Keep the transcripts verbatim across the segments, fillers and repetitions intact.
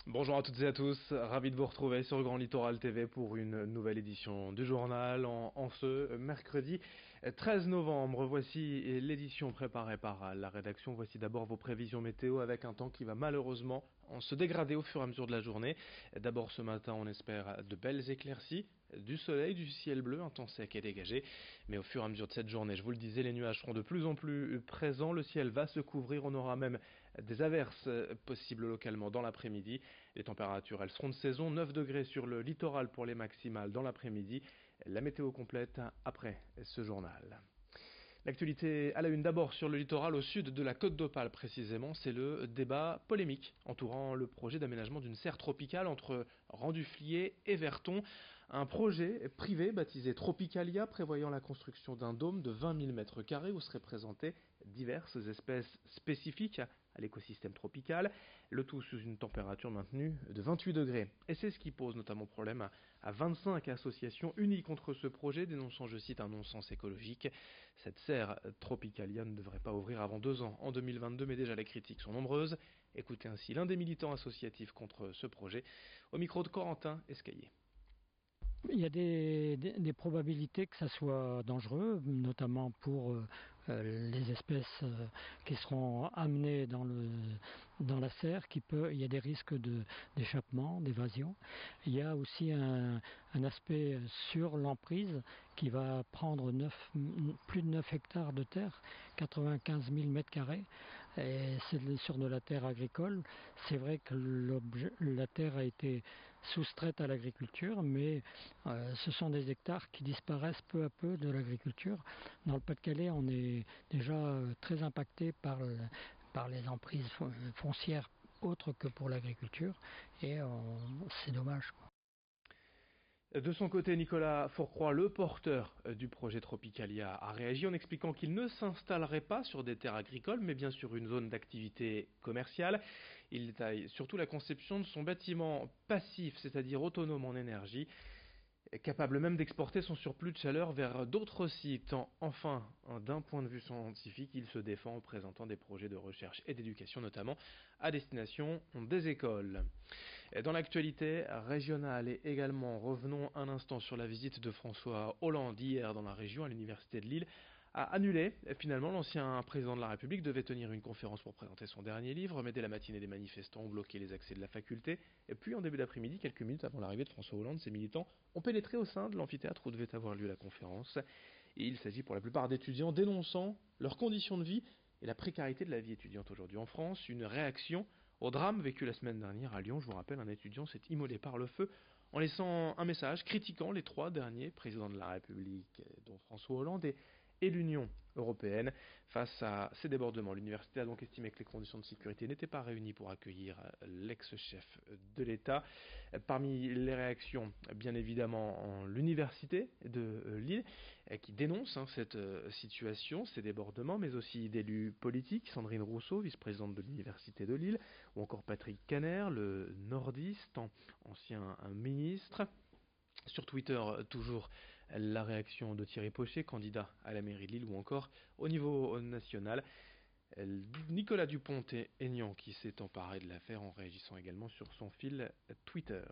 Bonjour à toutes et à tous, ravi de vous retrouver sur Grand Littoral T V pour une nouvelle édition du journal en, en ce mercredi treize novembre. Voici l'édition préparée par la rédaction. Voici d'abord vos prévisions météo avec un temps qui va malheureusement se dégrader au fur et à mesure de la journée. D'abord ce matin on espère de belles éclaircies, du soleil, du ciel bleu, un temps sec et dégagé. Mais au fur et à mesure de cette journée, je vous le disais, les nuages seront de plus en plus présents. Le ciel va se couvrir, on aura même des averses possibles localement dans l'après-midi. Les températures, elles seront de saison, neuf degrés sur le littoral pour les maximales dans l'après-midi. La météo complète après ce journal. L'actualité à la une d'abord sur le littoral au sud de la Côte d'Opale précisément, c'est le débat polémique entourant le projet d'aménagement d'une serre tropicale entre Randuflier et Verton. Un projet privé baptisé Tropicalia prévoyant la construction d'un dôme de vingt mille mètres carrés où seraient présentées diverses espèces spécifiques à l'écosystème tropical, le tout sous une température maintenue de vingt-huit degrés. Et c'est ce qui pose notamment problème à vingt-cinq associations unies contre ce projet, dénonçant, je cite, un non-sens écologique. Cette serre Tropicalia ne devrait pas ouvrir avant deux ans, en deux mille vingt-deux, mais déjà les critiques sont nombreuses. Écoutez ainsi l'un des militants associatifs contre ce projet, au micro de Corentin Escaillé. Il y a des, des, des probabilités que ça soit dangereux, notamment pour euh, les espèces euh, qui seront amenées dans, le, dans la serre. Qui peut, il y a des risques de, d'échappement, d'évasion. Il y a aussi un, un aspect sur l'emprise qui va prendre neuf, plus de neuf hectares de terre, quatre-vingt-quinze mille mètres carrés, et c'est sur de la terre agricole. C'est vrai que la terre a été soustraite à l'agriculture, mais euh, ce sont des hectares qui disparaissent peu à peu de l'agriculture. Dans le Pas-de-Calais, on est déjà euh, très impacté par, le, par les emprises foncières autres que pour l'agriculture, et on, c'est dommage, quoi. De son côté, Nicolas Fourcroy, le porteur du projet Tropicalia, a réagi en expliquant qu'il ne s'installerait pas sur des terres agricoles, mais bien sur une zone d'activité commerciale. Il détaille surtout la conception de son bâtiment passif, c'est-à-dire autonome en énergie, capable même d'exporter son surplus de chaleur vers d'autres sites. Enfin, d'un point de vue scientifique, il se défend en présentant des projets de recherche et d'éducation, notamment à destination des écoles. Dans l'actualité régionale et également, revenons un instant sur la visite de François Hollande hier dans la région à l'université de Lille. A annulé. Finalement, l'ancien président de la République devait tenir une conférence pour présenter son dernier livre, mais dès la matinée, des manifestants ont bloqué les accès de la faculté. Et puis, en début d'après-midi, quelques minutes avant l'arrivée de François Hollande, ces militants ont pénétré au sein de l'amphithéâtre où devait avoir lieu la conférence. Et il s'agit pour la plupart d'étudiants dénonçant leurs conditions de vie et la précarité de la vie étudiante aujourd'hui en France. Une réaction au drame vécu la semaine dernière à Lyon. Je vous rappelle, un étudiant s'est immolé par le feu en laissant un message critiquant les trois derniers présidents de la République, dont François Hollande et et l'Union européenne. Face à ces débordements, l'université a donc estimé que les conditions de sécurité n'étaient pas réunies pour accueillir l'ex-chef de l'État. Parmi les réactions, bien évidemment, l'université de Lille, qui dénonce hein, cette situation, ces débordements, mais aussi d'élus politiques, Sandrine Rousseau, vice-présidente de l'université de Lille, ou encore Patrick Caner, le nordiste, ancien ministre. Sur Twitter, toujours la réaction de Thierry Pochet, candidat à la mairie de Lille, ou encore au niveau national, Nicolas Dupont-Aignan qui s'est emparé de l'affaire en réagissant également sur son fil Twitter.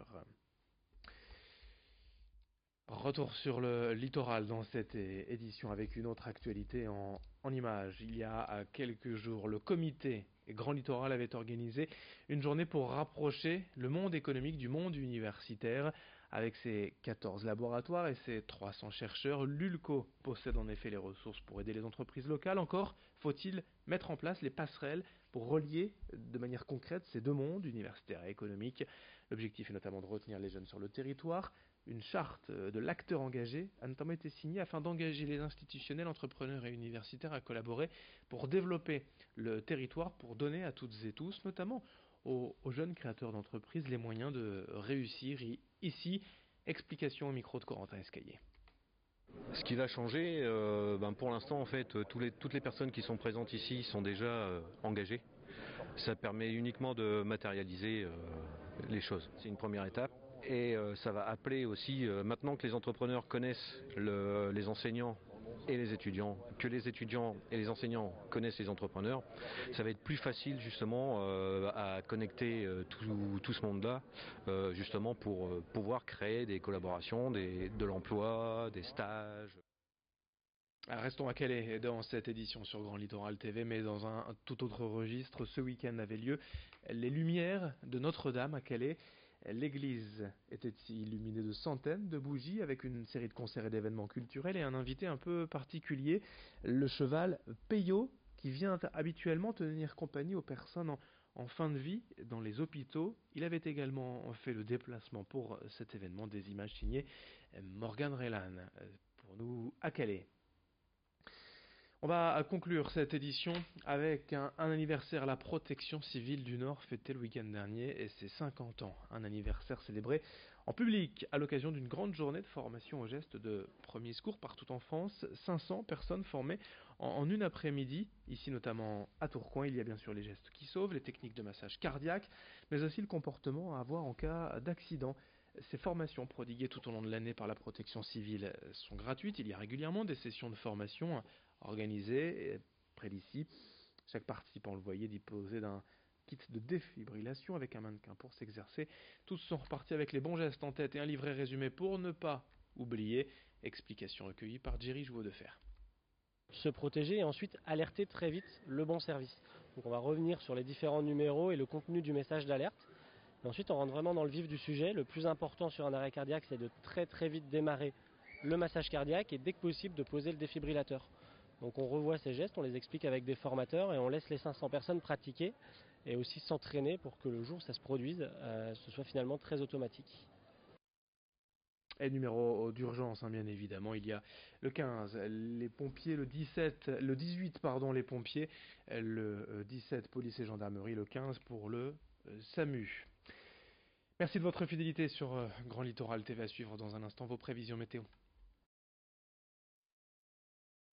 Retour sur le littoral dans cette édition avec une autre actualité en, en images. Il y a quelques jours, le comité Grand Littoral avait organisé une journée pour rapprocher le monde économique du monde universitaire. Avec ses quatorze laboratoires et ses trois cents chercheurs, l'ULCO possède en effet les ressources pour aider les entreprises locales. Encore faut-il mettre en place les passerelles pour relier de manière concrète ces deux mondes, universitaire et économique. L'objectif est notamment de retenir les jeunes sur le territoire. Une charte de l'acteur engagé a notamment été signée afin d'engager les institutionnels, entrepreneurs et universitaires à collaborer pour développer le territoire, pour donner à toutes et tous, notamment aux, aux jeunes créateurs d'entreprises, les moyens de réussir ici. Explication au micro de Corentin Escaillé. Ce qui va changer, euh, ben pour l'instant en fait, tous les, toutes les personnes qui sont présentes ici sont déjà euh, engagées. Ça permet uniquement de matérialiser euh, les choses. C'est une première étape. Et euh, ça va appeler aussi, euh, maintenant que les entrepreneurs connaissent le, les enseignants et les étudiants, que les étudiants et les enseignants connaissent les entrepreneurs, ça va être plus facile justement euh, à connecter euh, tout, tout ce monde-là, euh, justement pour euh, pouvoir créer des collaborations, des, de l'emploi, des stages. Restons à Calais dans cette édition sur Grand Littoral T V, mais dans un, un tout autre registre. Ce week-end avait lieu les Lumières de Notre-Dame à Calais. L'église était illuminée de centaines de bougies avec une série de concerts et d'événements culturels et un invité un peu particulier, le cheval Peyo, qui vient habituellement tenir compagnie aux personnes en, en fin de vie dans les hôpitaux. Il avait également fait le déplacement pour cet événement, des images signées Morgan Relan pour nous à Calais. On va conclure cette édition avec un, un anniversaire. La protection civile du Nord fêtait le week-end dernier et ses cinquante ans. Un anniversaire célébré en public à l'occasion d'une grande journée de formation aux gestes de premier secours partout en France. cinq cents personnes formées en, en une après-midi, ici notamment à Tourcoing. Il y a bien sûr les gestes qui sauvent, les techniques de massage cardiaque, mais aussi le comportement à avoir en cas d'accident. Ces formations prodiguées tout au long de l'année par la protection civile sont gratuites. Il y a régulièrement des sessions de formation organisées près d'ici. Chaque participant, le voyez, disposait d'un kit de défibrillation avec un mannequin pour s'exercer. Tous sont repartis avec les bons gestes en tête et un livret résumé pour ne pas oublier. Explication recueillie par Jerry Jouveau-de-Fer. Se protéger et ensuite alerter très vite le bon service. Donc on va revenir sur les différents numéros et le contenu du message d'alerte. Et ensuite on rentre vraiment dans le vif du sujet. Le plus important sur un arrêt cardiaque, c'est de très très vite démarrer le massage cardiaque et dès que possible de poser le défibrillateur. Donc on revoit ces gestes, on les explique avec des formateurs et on laisse les cinq cents personnes pratiquer et aussi s'entraîner pour que le jour où ça se produise, euh, ce soit finalement très automatique. Et numéro d'urgence, hein, bien évidemment, il y a le quinze, les pompiers, le dix-sept, le dix-huit, pardon, les pompiers, le dix-sept, police et gendarmerie, le quinze pour le euh, SAMU. Merci de votre fidélité sur euh, Grand Littoral T V. À suivre dans un instant vos prévisions météo.